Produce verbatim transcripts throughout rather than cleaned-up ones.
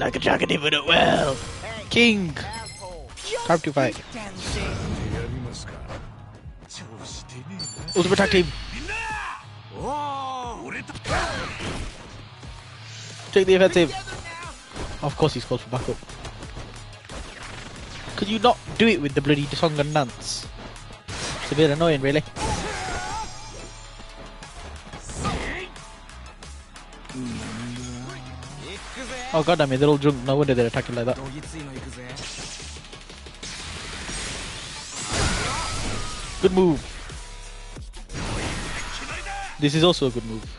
Like a dragon, he put it well. King. Time to fight. Ultimate attack team. Take the offensive. Of course he's called for backup. Could you not do it with the bloody song and dance? It's a bit annoying, really. Oh god damn it, they're all drunk, no wonder they're attacking like that. Good move. This is also a good move.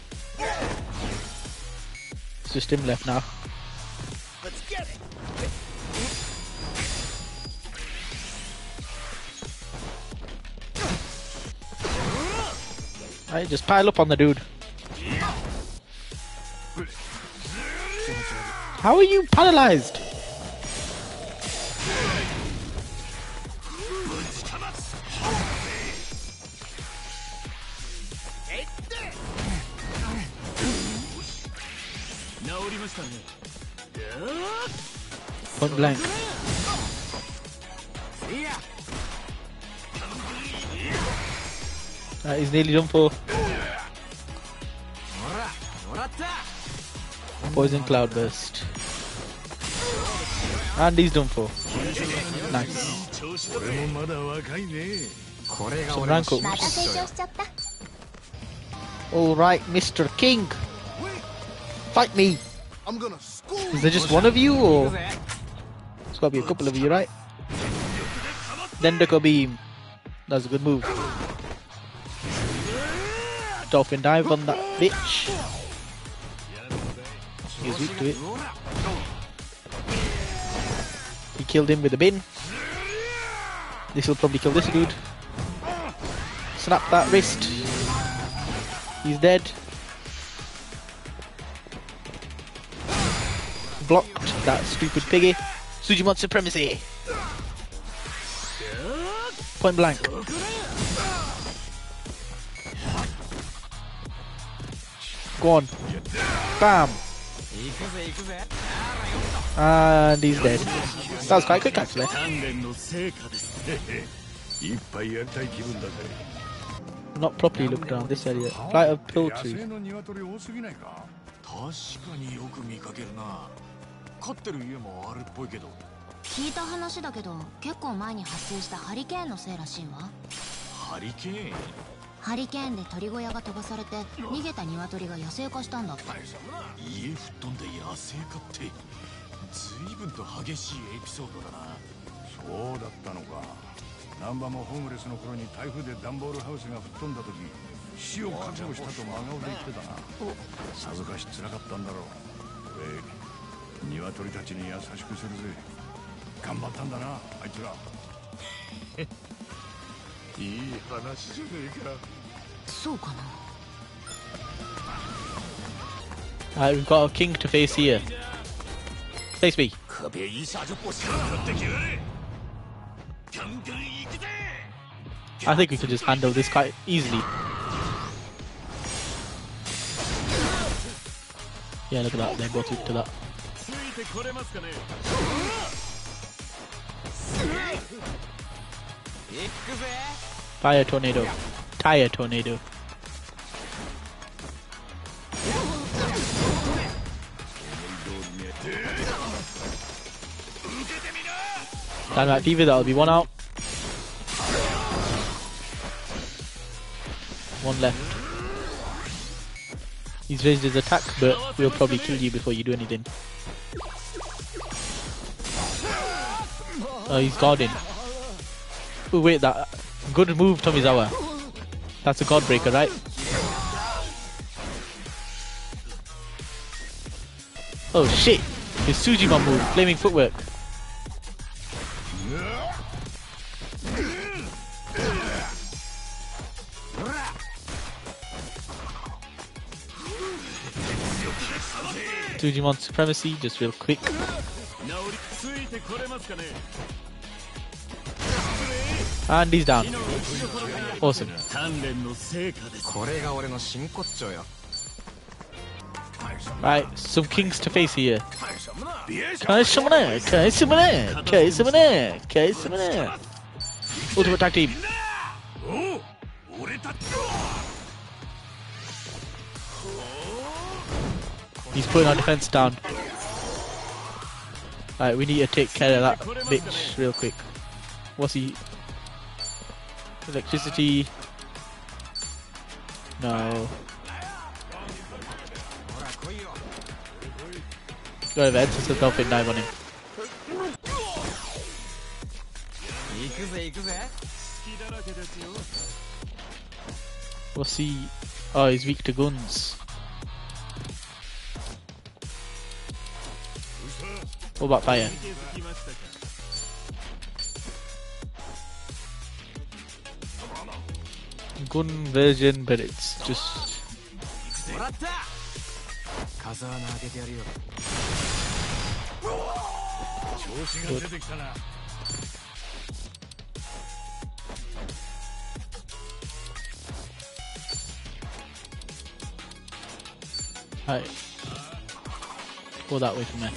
It's just him left now. Let's get it. Alright, just pile up on the dude. How are you paralyzed? Point blank. That is nearly done for. Poison Cloudburst. And he's done for. Nice. Some rank ups. Alright, Mister King. Fight me. Is there just one of you or? There's gotta be a couple of you, right? Dendaka Beam. That's a good move. Dolphin dive on that bitch. He's weak to it. He killed him with a bin. This will probably kill this dude. Snap that wrist. He's dead. Blocked that stupid piggy. Sujimon Supremacy. Point blank. Go on. Bam. And he's dead. That was quite quick actually. Not properly looked around this area. Flight of poultry. ハリケーンで鳥小屋が飛ばされて逃げた鶏が野生化したんだって。家吹っ飛んで野生化って随分と激しいエピソードだな。 そうだったのか。難波もホームレスの頃に台風で段ボールハウスが吹っ飛んだ時死を覚悟したと真顔で言ってたな。さぞかし辛かったんだろう。俺鶏たちに優しくするぜ。頑張ったんだなあいつら。いい話じゃねえか。 そうかな。 Alright, we've got a king to face here. Face me. I think we can just handle this quite easily. Yeah, look at that, they both took to that. Fire tornado. Tire tornado. Dynamite Fever, that'll be one out. One left. He's raised his attack, but we'll probably kill you before you do anything. Oh, he's guarding. Oh, wait, that good move, Tomizawa. That's a god breaker, right? Oh shit! His Sujimon move, flaming footwork. Sujimon Supremacy, just real quick. And he's down. Awesome. Right, some kings to face here. 返してもね返してもね返してもね返してもね Ultimate Tag Team. He's putting our defense down. Alright, we need to take care of that bitch real quick. What's he? Electricity. No. Go ahead, just a dolphin dive on him. What's he? Oh, he's weak to guns. What about fire? Gun version, but it's just. Good. Alright. Go that way from there.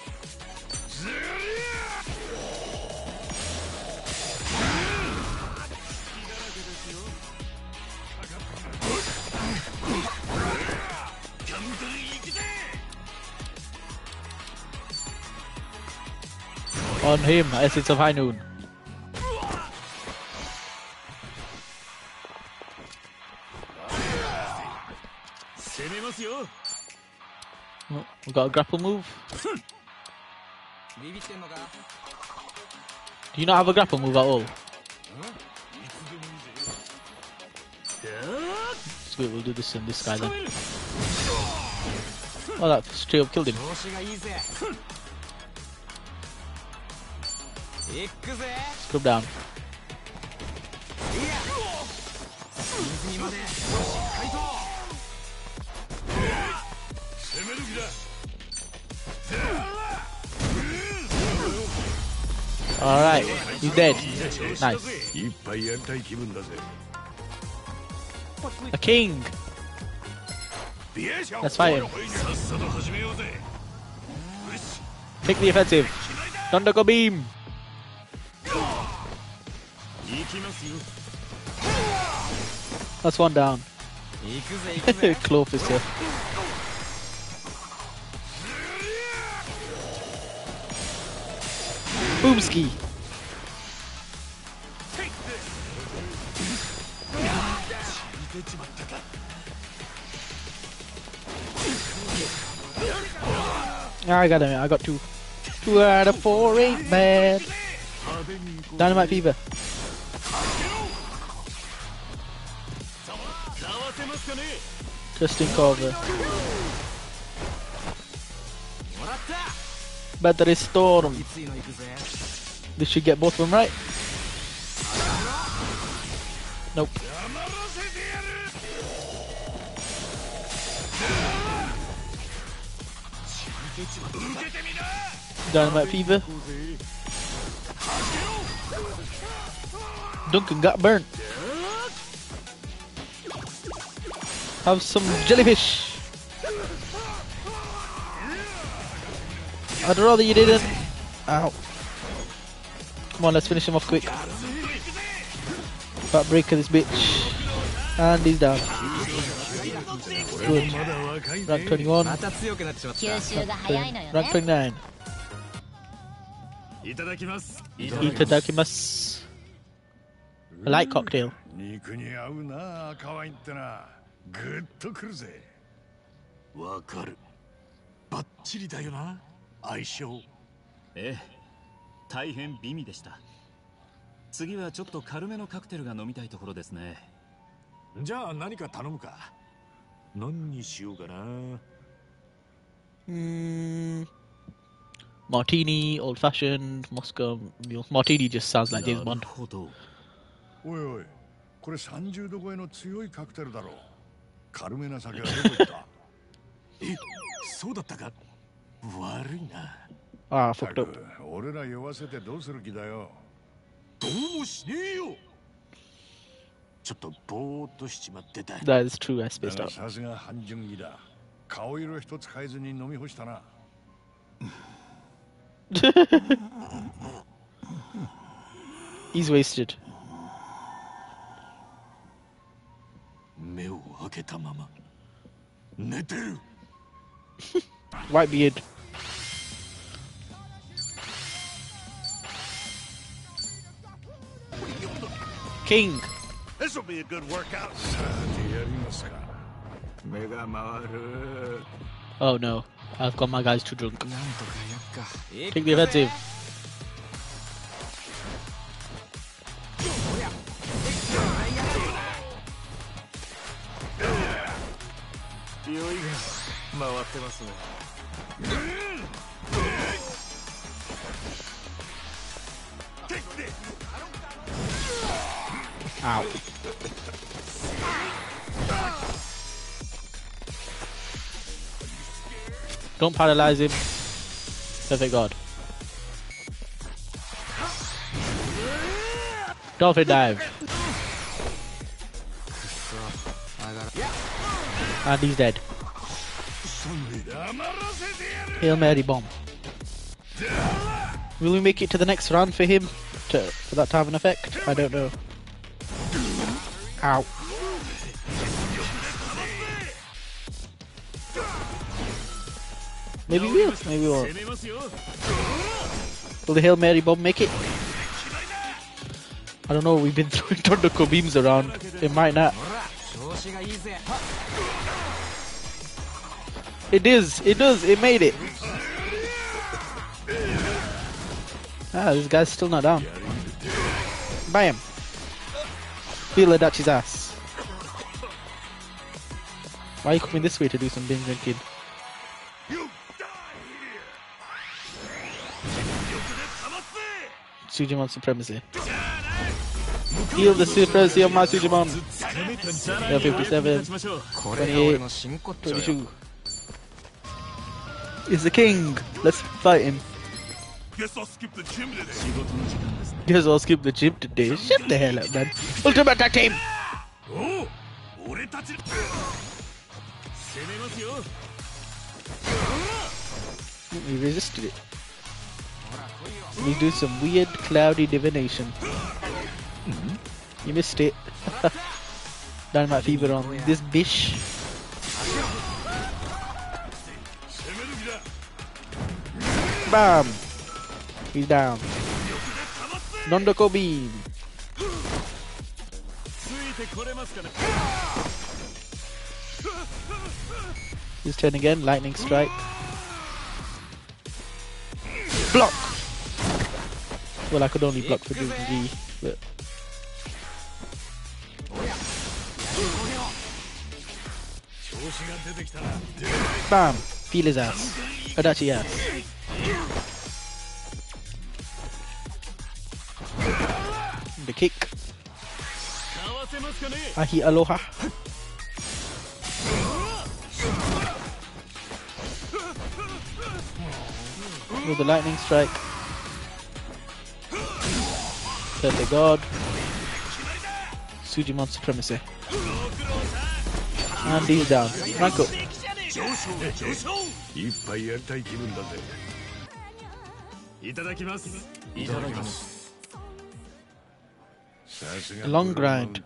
On him, Essence of High Noon. Oh, we got a grapple move. Do you not have a grapple move at all? It's good, we'll do this in this guy then. Oh, that straight up killed him. Scrub down. Alright, he's dead. Nice. A king! Let's fight him. Take the offensive. Thunderco beam! That's one down. Clovis here. Boomski. I got him. I got two. Two out of four ain't bad. Dynamite Fever. Just in cover. Battery Storm. This should get both of them right. Nope. Dynamite Fever. Duncan got burnt. Have some jellyfish. I'd rather you didn't. Ow. Come on, let's finish him off quick. Back breaker this bitch. And he's down. Good. Rank twenty-one. Rank twenty-nine. Itadakimasu. A light cocktail. 肉に合うな、赤ワインってな。グッとくるぜ。わかる。バッチリだよな、相性。 ええ、大変美味でした。次はちょっと軽めのカクテルが飲みたいところですね。 じゃあ何か頼むか。何にしようかな。 Mm, martini, old fashioned, Moscow mule. Martini just sounds like James Bond. おいおい、これさんじゅうど超えの強いカクテルだろう。軽めな酒はどこ行った？え、そうだったか。悪いな。 Ah, fucked up. 俺ら酔わせてどうする気だよ。どうもしねえよ。ちょっとぼーっとしちまってた。 That is true, I spaced out. さすが半純義だ。顔色一つ変えずに飲み干したな。 He's wasted. 目を開けたまま寝てる。 White beard. King. This will be a good workout. Oh no, I've got my guys too drunk. Take the offensive. Ow. Don't paralyze him. Perfect God. Dolphin dive. And he's dead. Hail Mary bomb. Will we make it to the next round for him? To, for that to have an effect? I don't know. Ow. Maybe we'll. Maybe we won't. Will the Hail Mary bomb make it? I don't know, we've been throwing Thunderco beams around. It might not. It is, it does, it made it. Ah, this guy's still not down. Bam. Feel a Dutch's ass. Why are you coming this way to do some binge drinking? Sujimon supremacy. Heal the supremacy of my Sujimon. Yeah, fifty-seven, twenty-eight, twenty-two. He's the king. Let's fight him. Guess I'll skip the gym today. Guess I'll skip the gym today. Shut the hell up, man. Ultimate attack team. Oh, he resisted it. We do some weird cloudy divination. You missed it. Dynamite fever on this bish. Bam! He's down. Nondoko beam. His turn again. Lightning strike. Block. Well, I could only block for doing G, but. Bam! Feel his ass. Adachi ass. The kick. Ahi aloha. With the lightning strike. Perfect God. Sujimon supremacy. And he's down. Rank up. A long grind.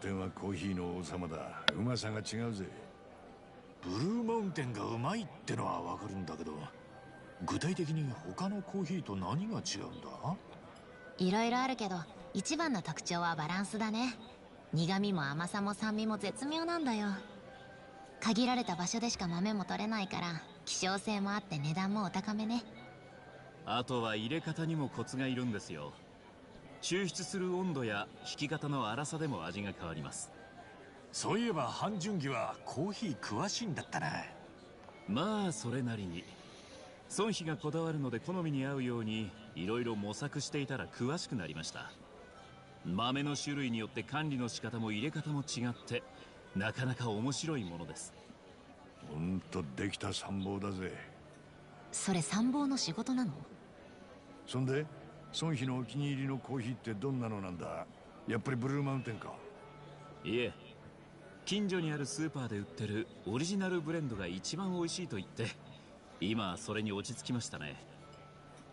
ブルーマウンテンがうまいってのはわかるんだけど、具体的に他のコーヒーと何が違うんだ？ いろいろあるけど、一番の特徴はバランスだね。苦味も甘さも酸味も絶妙なんだよ。限られた場所でしか豆も取れないから、希少性もあって値段もお高めね。 あとは入れ方にもコツがいるんですよ。抽出する温度や引き方の粗さでも味が変わります。 そういえばハン・ジュンギはコーヒー詳しいんだったな。 まあそれなりに。孫妃がこだわるので好みに合うようにいろいろ模索していたら詳しくなりました。豆の種類によって管理の仕方も入れ方も違ってなかなか面白いものです。 ほんとできた参謀だぜ。 それ参謀の仕事なの？ そんで孫妃のお気に入りのコーヒーってどんなのなんだ？やっぱりブルーマウンテンか？ いえ、近所にあるスーパーで売ってるオリジナルブレンドが一番美味しいと言って今それに落ち着きましたね。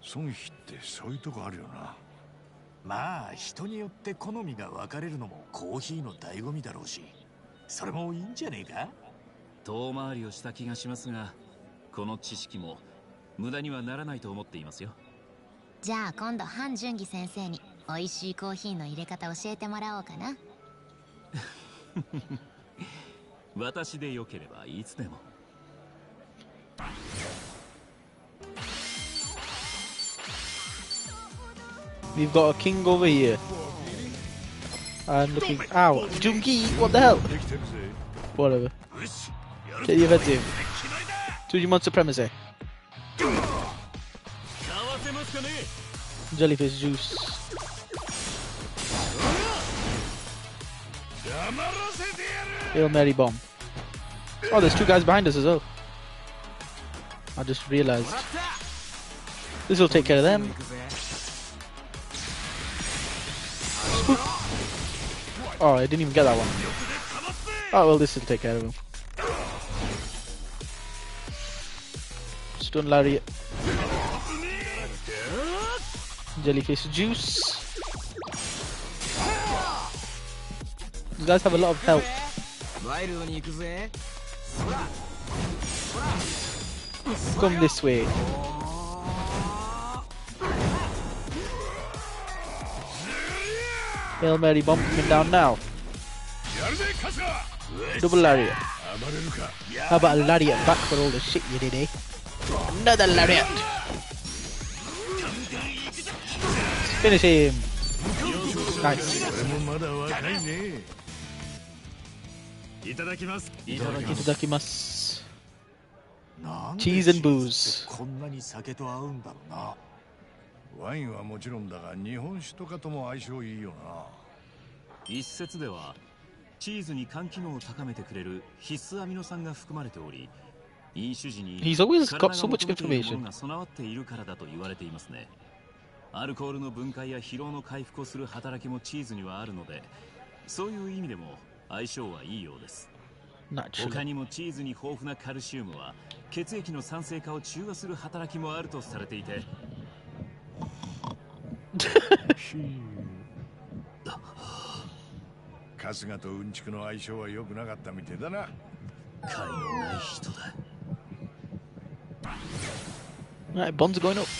孫妃ってそういうとこあるよな。 まあ人によって好みが分かれるのもコーヒーの醍醐味だろうし、それもいいんじゃねえか。 遠回りをした気がしますが、この知識も無駄にはならないと思っていますよ。 じゃあ今度ハン・ジュンギ先生に美味しいコーヒーの入れ方教えてもらおうかな。 私でよければいつでも。 We've got a king over here. And looking. Ow! Jungi! What the hell? Whatever. Get your heads in. Tujimon supremacy. Jellyfish juice. Hail Mary bomb. Oh, there's two guys behind us as well. I just realized. This will take care of them. Oh, I didn't even get that one. Oh, well, this will take care of him. Stun lariat. Jellyfish juice. You guys have a lot of health. Come this way. Hail Mary bomb coming down now. Double lariat. How about a lariat back for all the shit you did, eh? Another lariat. Finish him. Nice. Itadakimasu. Cheese and booze. ワインはもちろんだが日本酒とかとも相性いいよな。 一説ではチーズに肝機能を高めてくれる必須アミノ酸が含まれており、飲酒時に He's always 体 got が so 求 much めているも information. のが備わっているからだと言われていますね。アルコールの分解や疲労の回復をする働きもチーズにはあるので、そういう意味でも相性はいいようです。他 Naturally. にもチーズに豊富なカルシウムは血液の酸性化を中和する働きもあるとされていて、 春日とうんちくの相性は良くなかったみてえだな。 解のない人だ。 Right, bonds are going up.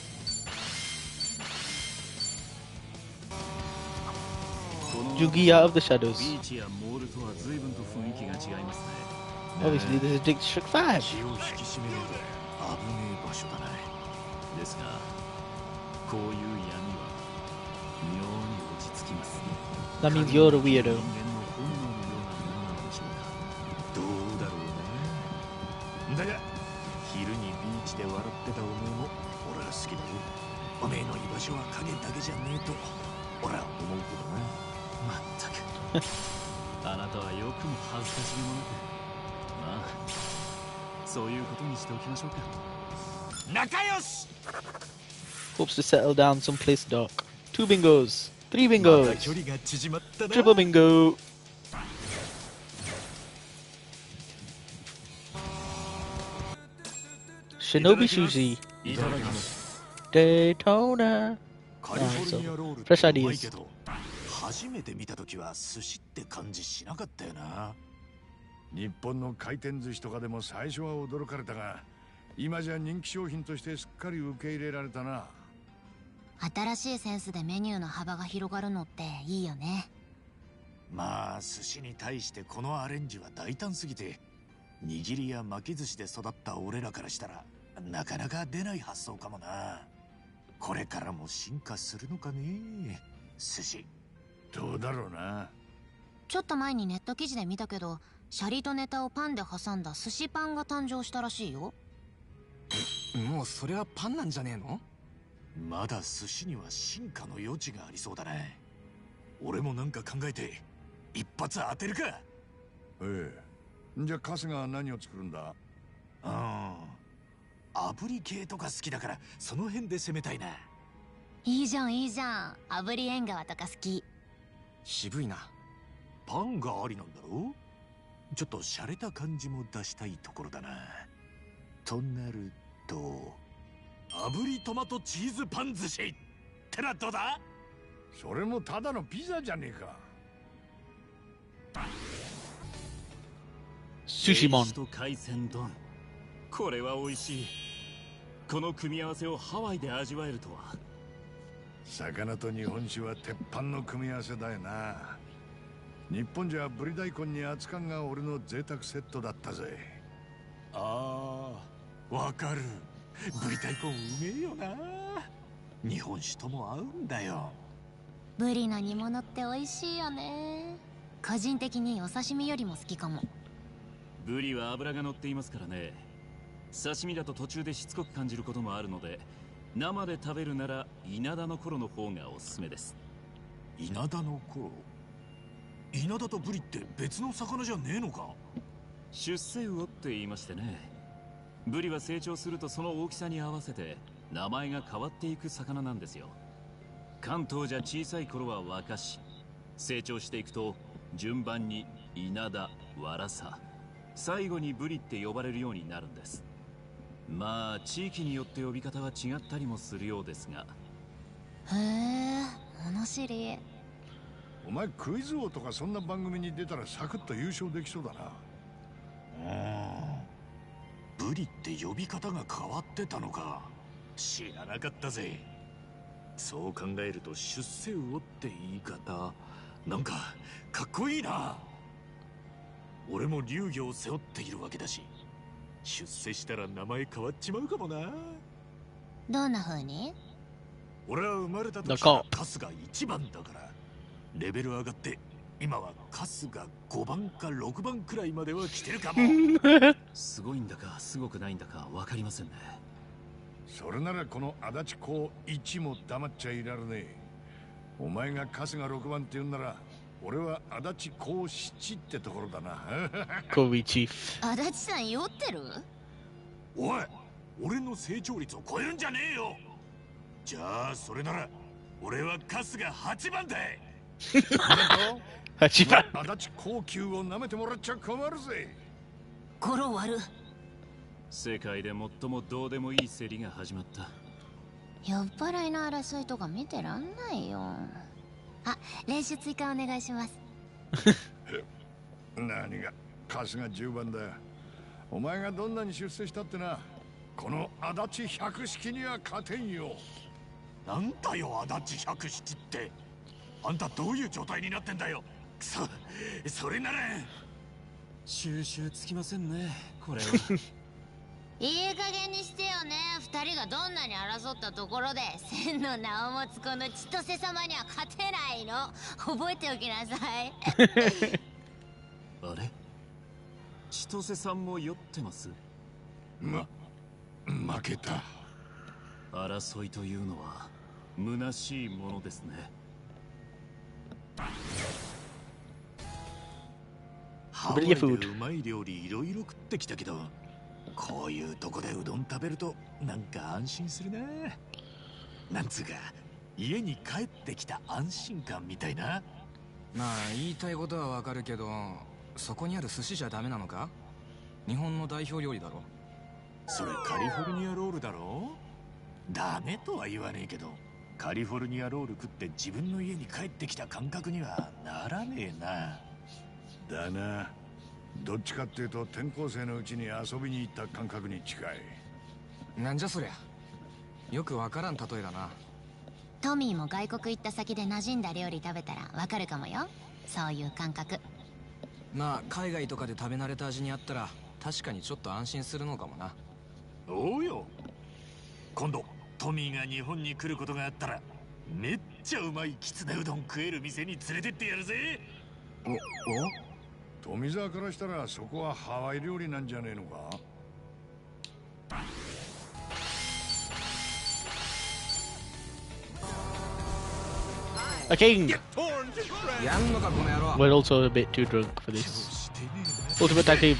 Jungi out of the shadows. ビーチやモールとは随分と雰囲気が違いますね。 Obviously, this is District five. 気を引き締めるので危ねえ場所だな。 ですが、こういう闇は妙に落ち着きます。 That means you're a 人 weirdo. 間の本能のようなものなのでしょうか。どうだろうね。だが昼にビーチで笑ってたおめえも俺は好きだよ。おめえの居場所は影だけじゃねえと俺は思うけどな。まったくあなたはよくも恥ずかしげもなく、まあそういうことにしておきましょうか。仲良し。 Hopes to settle down someplace dark. Two bingos. Three bingos. また距離が縮まったな。 Triple bingo. Shinobi Sushi. いただきます。 Daytona. カリフォルニアロールって Fresh うまい ideas. けど、初めて見た時は寿司って感じしなかったよな。 日本の回転寿司とかでも最初は驚かれたが、今じゃ人気商品としてすっかり受け入れられたな。 新しいセンスでメニューの幅が広がるのっていいよね。 まあ寿司に対してこのアレンジは大胆すぎて、握りや巻き寿司で育った俺らからしたらなかなか出ない発想かもな。これからも進化するのかね、寿司。 どうだろうな。 ちょっと前にネット記事で見たけど、シャリとネタをパンで挟んだ寿司パンが誕生したらしいよ。 もうそれはパンなんじゃねえの？ まだ寿司には進化の余地がありそうだね。俺もなんか考えて一発当てるか。 ええ。じゃあ春日は何を作るんだ。 うん、炙り系とか好きだからその辺で攻めたいな。 いいじゃんいいじゃん。炙り縁側とか好き。 渋いな。 パンがありなんだろう。ちょっと洒落た感じも出したいところだな。となると炙りトマトチーズパン寿司ってのはどうだ？ それもただのピザじゃねえか。 寿司モンと海鮮丼、これは美味しい。この組み合わせをハワイで味わえるとは。 魚と日本酒は鉄板の組み合わせだよな。日本じゃブリ大根に熱燗が俺の贅沢セットだったぜ。 ああ、わかる。ブリ大根うめえよな。日本酒とも合うんだよ。 ブリの煮物って美味しいよね。個人的にお刺身よりも好きかも。 ブリは脂が乗っていますからね。刺身だと途中でしつこく感じることもあるので、生で食べるなら稲田の頃の方がおすすめです。 稲田の頃？稲田とブリって別の魚じゃねえのか？ 出世魚って言いましてね。ブリは成長するとその大きさに合わせて名前が変わっていく魚なんですよ。関東じゃ小さい頃は若し、成長していくと順番に稲田、ワラサ、最後にブリって呼ばれるようになるんです。まあ地域によって呼び方は違ったりもするようですが。 へえ、物知り。 お前クイズ王とかそんな番組に出たらサクッと優勝できそうだな。 うん、ブリって呼び方が変わってたのか。知らなかったぜ。そう考えると出世魚って言い方なんかかっこいいな。俺も流儀を背負っているわけだし、出世したら名前変わっちまうかもな。 どんな風に？ 俺は生まれた時からカスが一番だから、レベル上がって今はカスがごばんかろくばんくらいまでは来てるかも。 すごいんだかすごくないんだか分かりませんね。 それならこの足立公いちも黙っちゃいられねえ。お前がカスがろくばんって言うんなら、俺は足立公七ってところだな。 コビチーフ。 足立さん酔ってる？ おい、俺の成長率を超えるんじゃねえよ。じゃあそれなら俺はカスがはちばんだ。 はちばん。 足立高級を舐めてもらっちゃ困るぜ。 語呂悪。 世界で最もどうでもいい競りが始まった。 酔っ払いの争いとか見てらんないよ。あ、練習追加お願いします。 何がカスがじゅうばんだ。お前がどんなに出世したってな、この足立百式には勝てんよ。 なんだよ足立百式って。あんたどういう状態になってんだよ。くそ、それなら収集つきませんね、これは。 いい加減にしてよね。二人がどんなに争ったところで千の名を持つこの千歳様には勝てないの。覚えておきなさい。 あれ、千歳さんも酔ってます？ ま、負けた。 争いというのは虚しいものですね。 ハワイでうまい料理いろいろ食ってきたけど、こういうとこでうどん食べるとなんか安心するな。なんつうか家に帰ってきた安心感みたいな。 まあ言いたいことはわかるけど、そこにある寿司じゃダメなのか？日本の代表料理だろ。 それカリフォルニアロールだろ。ダメとは言わねえけど、カリフォルニアロール食って自分の家に帰ってきた感覚にはならねえな。 だな。どっちかっていうと転校生のうちに遊びに行った感覚に近い。 なんじゃそりゃ。よくわからん例えだな。 トミーも外国行った先で馴染んだ料理食べたらわかるかもよ。そういう感覚。 まあ海外とかで食べ慣れた味にあったら確かにちょっと安心するのかもな。 おうよ。今度トミーが日本に来ることがあったら、めっちゃうまいきつねうどん食える店に連れてってやるぜ。 おお富澤からしたらそこはハワイ料理なんじゃねえのか。 A king! やんのかこの野郎。 We're also a bit too drunk for this. Ultimate tag team.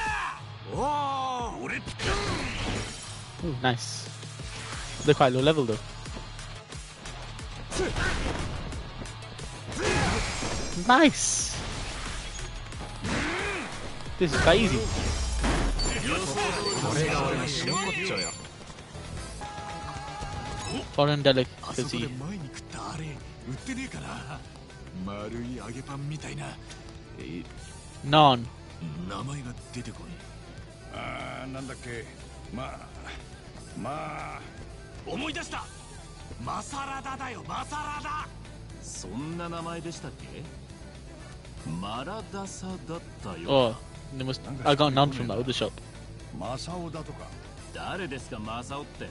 Ooh, nice. They're quite low level though. Nice! This is quite easy. これが俺の真骨頂よ。 Foreign あそこで delicacy. 前に食ったあれ売ってねえかな。丸い揚げパンみたいな。え、 Naan. 名前が出てこねああ、なんだっけ。まあまあえ。思い出した。マサラダだよ、マサラダ。 そんな名前でしたっけ？マラダサだったよ。 Oh, they must. I got naan from that other shop. マサオだとか。 誰ですかマサオって？ん？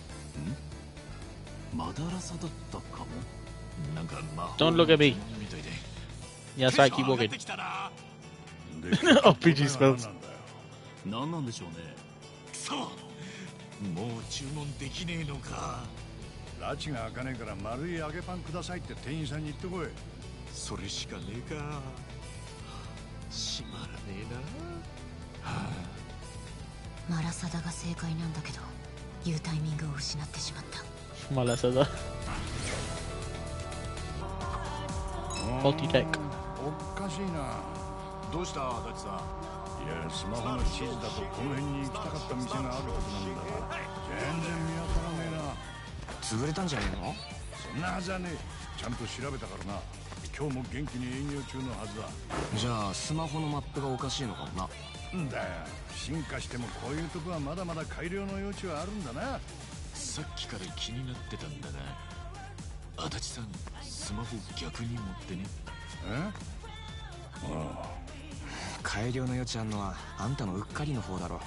マダラサだったかも。 なんか魔法 Don't look at me. みたいで。 Yeah, that's right. Keep 上がっ walking. てきたな。 Oh, P G spells. 何なんでしょうね。 くそ、もう注文できねえのか。 拉致が開かねえから丸い揚げパンくださいって店員さんに言ってこい。 それしかねえか。閉まらねえな。はあ、 マラサダが正解なんだけど言うタイミングを失ってしまった。 Malasada. Multi-tech. おかしいな。 どうした足立さん。 いや、スマホの地図だとこの辺に行きたかった店があるはずなんだが全然見当たらねえな。 潰れたんじゃねえの？ そんなはずはねえ。ちゃんと調べたからな。今日も元気に営業中のはずだ。 じゃあスマホのマップがおかしいのかもな。 んだよ、進化してもこういうとこはまだまだ改良の余地はあるんだな。 さっきから気になってたんだが、足立さんスマホ逆に持ってね。 え？ああ、 改良の余地あんのはあんたのうっかりの方だろ。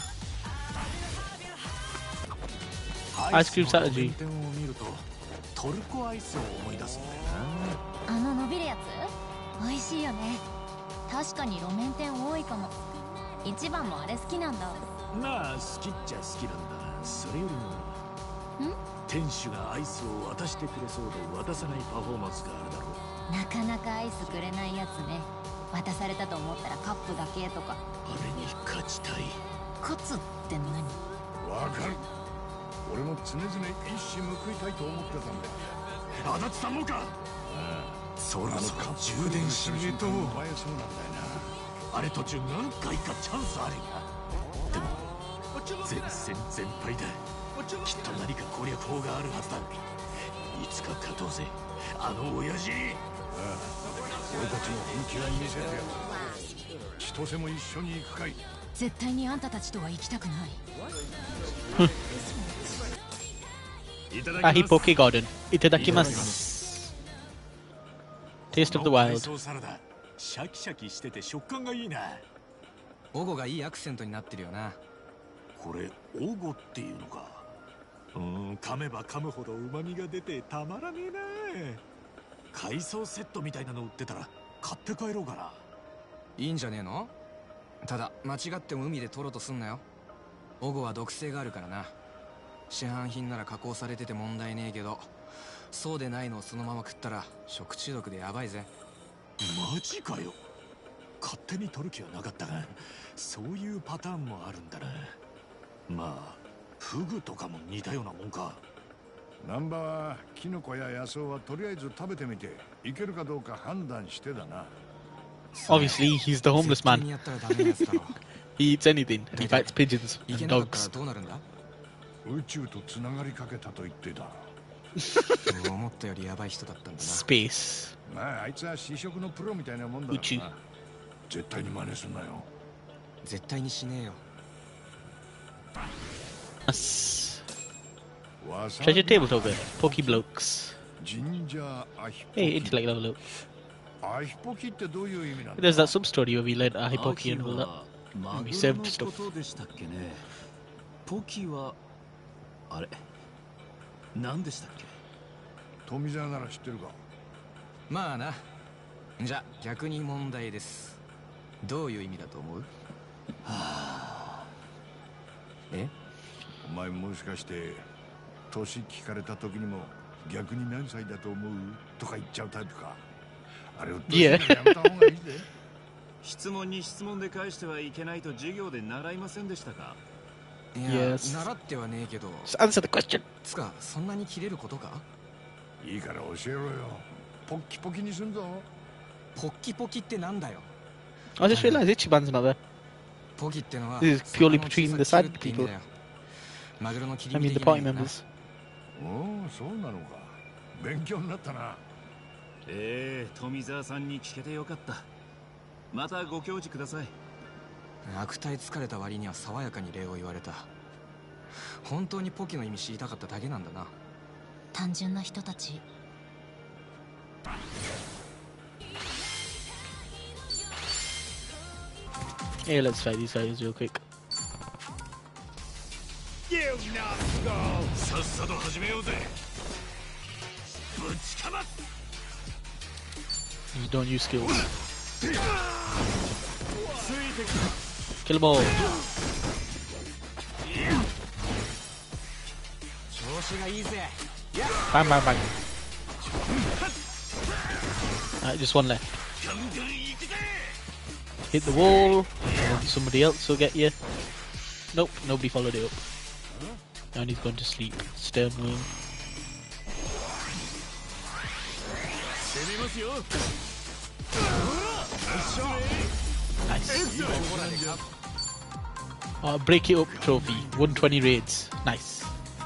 アイスクリームストラテジー。 路面店を見るとトルコアイスを思い出すんだよあの伸びるやつ美味しいよね。確かに路面店多いかも。一番もあれ好きなんだ。 な。まあ好きっちゃ好きなんだが、それよりもん店主がアイスを渡してくれそうで渡さないパフォーマンスがあるだろう。 なかなかアイスくれないやつね。渡されたと思ったらカップだけとか。 あれに勝ちたい。 勝つって何？ わかる。俺も常々一矢報いたいと思ってたんだよ。 足立さんもか。 ああ、 そろそろあのカップ充電しねえと。 奪えそうなんだよあれ途中何回かチャンスあるが、でも全戦全敗だ。きっと何か攻略法があるはずだ。いつか勝とうぜ、あの親父に。 な。ああ、俺たちの本気は見せてやる。千歳も一緒に行くかい。 絶対にあんたたちとは行きたくない。 いただきます。 Ahi Poke Garden. Itadakimasu. Taste of the 海 wild. 藻サラダシャキシャキしてて食感がいいな。 オゴがいいアクセントになってるよな。 これオゴっていうのか。うーん、噛めば噛むほど旨味が出てたまらねえな。海藻セットみたいなの売ってたら買って帰ろうかな。 いいんじゃねえの？ただ間違っても海で取ろうとすんなよ。オゴは毒性があるからな。市販品なら加工されてて問題ねえけど、そうでないのをそのまま食ったら食中毒でやばいぜ。 マジかよ。勝手に取る気はなかったが、そういうパターンもあるんだな。まあフグとかも似たようなもんか。 難波はキノコや野草はとりあえず食べてみていけるかどうか判断してだな。 Obviously, he's the homeless 絶対に man. やったらダメなやつだろ。 He eats anything. He fights pigeons いけ and なかったら dogs. どうなるんだ？ 宇宙とつながりかけたと言ってた。 思ったよりヤバい人だったんだな。 Space. まああいつは試食のプロみたいなもんだから宇宙な。絶対に真似すんなよ。 絶対にしねえよ。 Us. わさ Treasure tabletop. Poke blokes. ジンジャーアヒポキ。 Hey, intellect level up. アヒポキってどういう意味なんだ？ There's that sub story where we led Ahi ア Poke キ and all that. はマグ We ロ served の stuff. ことでしたっけね。ポキはあれ何でしたっけ。 富澤なら知ってるか？ まあな。じゃ逆に問題です。どういう意味だと思う？え？ お前もしかして年聞かれた時にも逆に何歳だと思うとか言っちゃうタイプか？あれをいややめた方がいいぜ。 質問に質問で返してはいけないと授業で習いませんでしたか。 いや、 Yes. 習ってはねえけど。 Just answer the question. つかそんなに切れることか？ いいから教えろよ。ポッキポキにすんぞ。 ポッキポキってなんだよ。 I just realized Ichiban's not there. ポキってのは This is purely 魚の between the 小さく切る side って意味 people. だよ。マグロの切り I 身 mean, the 的な party 意味だな。 members. おお、そうなのか。勉強になったな。 ええ、富澤さんに聞けてよかった。またご教示ください。 悪態疲れた割には爽やかに礼を言われた。本当にポキの意味知りたかっただけなんだな。 単純な人たち。 Hey, let's fight these guys real quick. さっさと始めようぜ。ぶちかます。 You don't use skills. Kill them all. 調子がいいぜ。 Bang, bang, bang. Alright, just one left. Hit the wall, and then somebody else will get you. Nope, nobody followed it up. Now he's gone to sleep. Stern wing. Nice. Uh, break it up trophy. one twenty raids. Nice.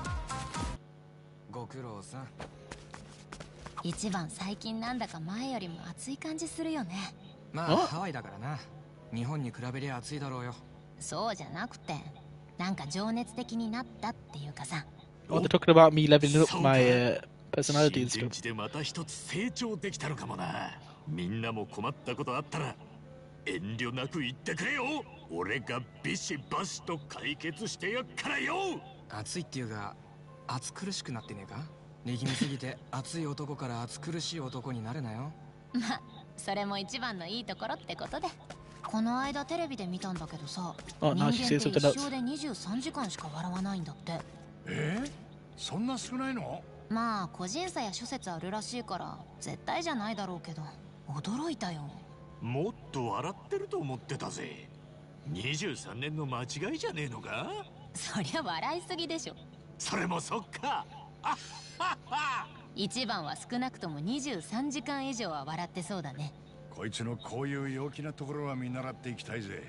ご苦労さん。 一番最近なんだか前よりも暑い感じするよね。 まあハワイだからな。日本に比べりゃ暑いだろうよ。 そうじゃなくて、なんか情熱的になったっていうかさ。 Oh, they're talking about me leveling up my uh, personality and 新天 stuff. 地でまた一つ成長できたのかもな。みんなも困ったことあったら遠慮なく言ってくれよ。俺がビシバシと解決してやっからよ。 暑いっていうが暑苦しくなってねえか。力みすぎて熱い男から暑苦しい男になれなよ。 まあ、それも一番のいいところってことで。この間テレビで見たんだけどさ、 Oh, 人 now 間 she って says 一 something else. 生でにじゅうさんじかんしか笑わないんだって。 えー、そんな少ないの？ まあ個人差や諸説あるらしいから絶対じゃないだろうけど、驚いたよ。 もっと笑ってると思ってたぜ。にじゅうさんねんの間違いじゃねえのか。 そりゃ笑いすぎでしょ。 それもそっか。あっはっは。 一番は少なくともにじゅうさんじかん以上は笑ってそうだね。 こいつのこういう陽気なところは見習っていきたいぜ。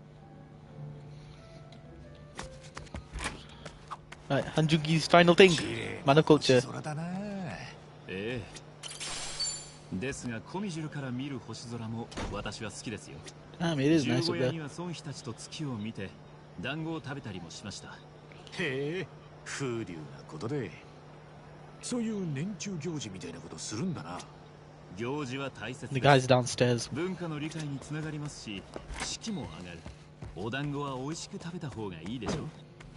Right, Hanjuki's final thing. Monoculture. 空だな。 ええ。ですがコミジュルから見る星空も私は好きですよ。 Ah, it is nice 十五 up 夜 there. には孫妃たちと月を見て団子を食べたりもしました。 へえ、風流なことで。そういう年中行事みたいなことするんだな。 行事は大切 The で guys す。 downstairs. 文化の理解につながりますし、士気も上がる。お団子は美味しく食べた方がいいでしょう。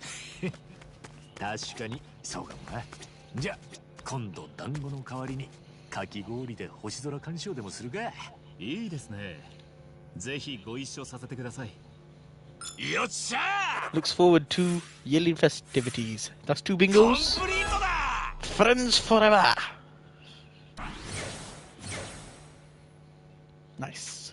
確かにそうかもな。じゃあ今度団子の代わりにかき氷で星空鑑賞でもするか。 いいですね。ぜひご一緒させてください。 よっしゃ Looks forward to yearly festivities. That's two ー。コン bingos. プリートだ。 Friends forever. Nice.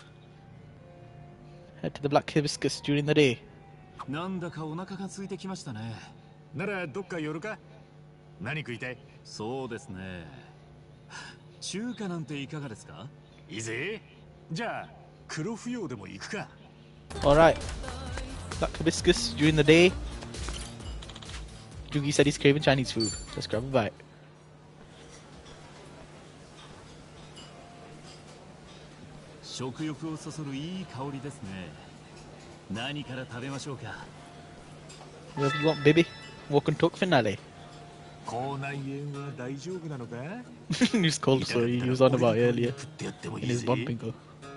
Head to the Black Hibiscus during the day. なんだかお腹が空いてきましたね。 ならどっか寄るか。何食いたい？ そうですね。中華なんていかがですか？ いいぜ。じゃあ黒腐葉でも行くか。 Alright. Black Hibiscus during the day. Jugi said he's craving Chinese food. Let's grab a bite. 食欲をそそるいい香りですね。何から食べましょうか。 Whatever you want, baby. Walk and talk finale. 口内炎は大丈夫なのか？ He's cold, so he was on about earlier in his bond bingo.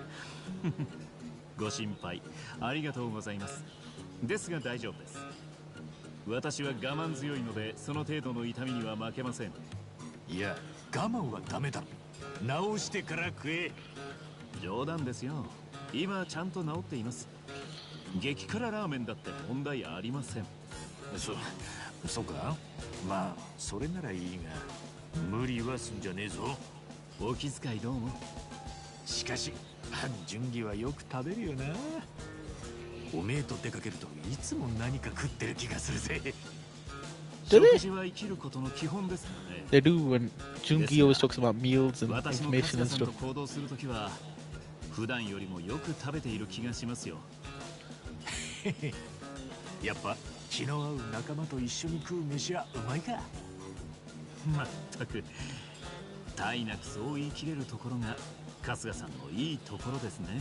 ご心配ありがとうございます。ですが大丈夫です。私は我慢強いのでその程度の痛みには負けません。 いや、我慢はダメだ。直してから食え。 冗談ですよ。今はちゃんと治っています。激辛ラーメンだって問題ありません。 そ、そうか。まあそれならいいが無理はすんじゃねえぞ。 お気遣いどうも。 しかし半純義はよく食べるよな。おめえと出かけるといつも何か食ってる気がするぜ。 Do 食 they? 事は生きることの基本ですからね。 They do when Jungi always talks about meals and 私も information 春 and 日さんと stuff. 行動するときは普段よりもよく食べている気がしますよ。 やっぱ気の合う仲間と一緒に食う飯はうまいか。 まったくたいなくそう言い切れるところが春日さんのいいところですね。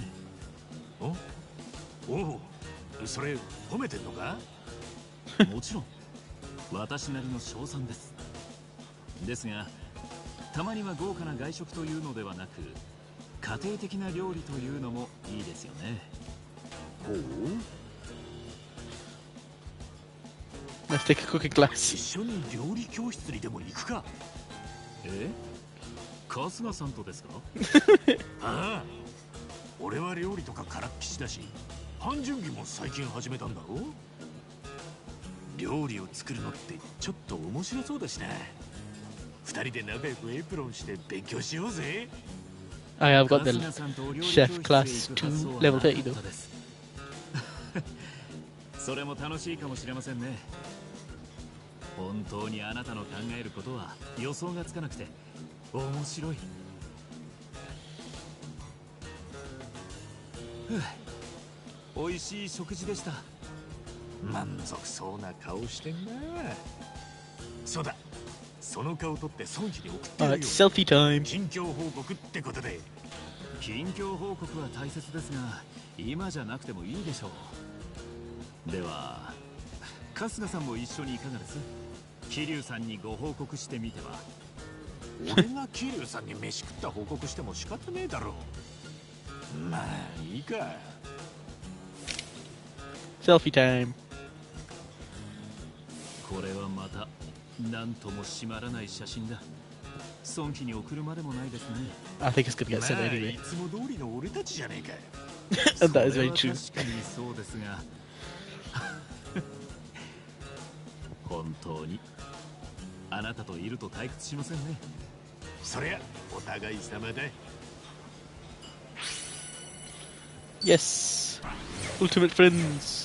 おおう、それ褒めてんのか？ もちろん私なりの称賛です。ですがたまには豪華な外食というのではなく家庭的な料理というのもいいですよね。 ほう。 Let's take a cooking class. 一緒に料理教室にでも行くか？ え？春日さんとですか？ ああ、俺は料理とかからっきしだし、半純技も最近始めたんだろ。料理を作るのってちょっと面白そうだしな。二人で仲良くエプロンして勉強しようぜ。 I have got the chef class to level thirty though. それも楽しいかもしれませんね。本当にあなたの考えることは予想がつかなくて面白い。美味しい食事でした。 満足そうな顔してんな。そうだ、その顔取って孫子に送ってやる Alright, よ。 selfie time. 近況報告ってことで。 近況報告は大切ですが今じゃなくてもいいでしょう。では春日さんも一緒にいかがです？桐生さんにご報告してみては。 俺が桐生さんに飯食った報告しても仕方ねえだろう。まあいいか。 Selfie time. これはまた何とも締まらない写真だ。孫妃に送るまでもないですね。 I think it's gonna get ま sent あ anyway. いつも通りの俺たちじゃねえか。 And that is very それ true. は確かにそうですが本当にあなたといると退屈しませんね。 そりゃお互い様だ。 Yes. Ultimate friends.